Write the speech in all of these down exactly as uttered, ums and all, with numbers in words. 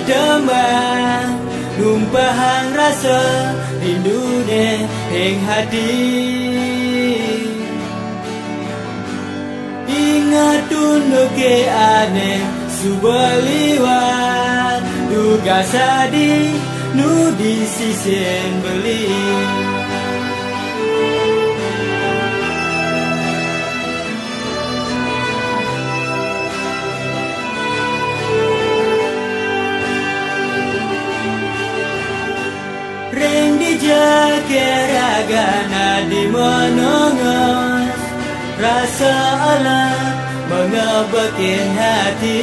teman numpahang rasa rindune ing hati. Ingat tunuke aneh subeliwat duga sadi nu disisen beli. Ring dijakeragana di menongos rasa Allah mengebekin hati.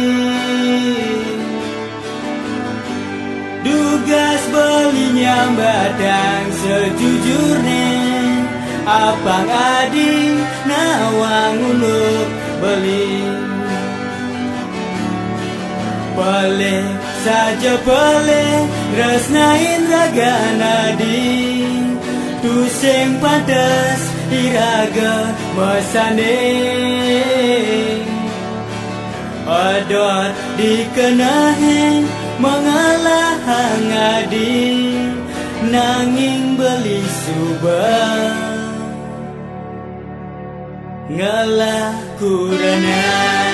Dugas belinya badang sejujurnya apang adi nawang uluk beli. Boleh saja boleh resnain raga nadi tu sing pantes iraga mesane. Odot dikenahin mengalah hangadi nanging beli subah ngalah kurana.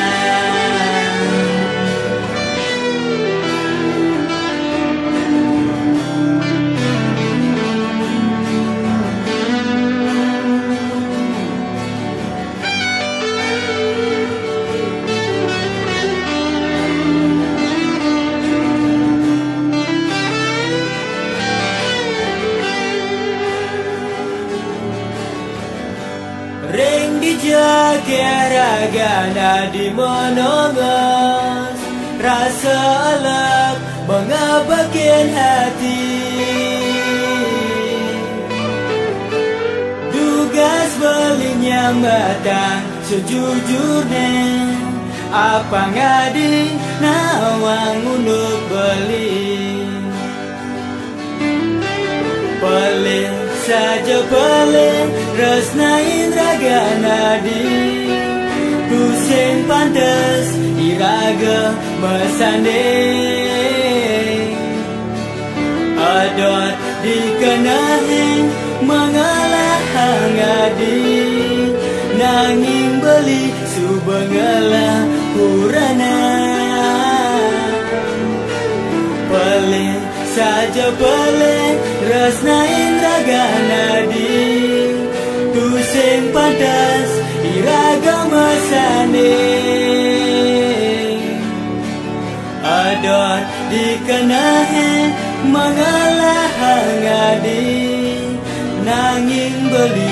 Ring dijakeragana di menongos rasa alap mengebekin hati. Dugas belinya matang sejujurnya apa ngadi nawang unuk beli. Boleh saja boleh resnain raga nadi tu sing pantes iraga mesane. Adot dikenahin mengalah hangadi nanging beli subengalah kurana. Boleh saja boleh resnain raga nadi tu sing pantas iraga mesane. Adot dikenahin mengalah hangadi nanging beli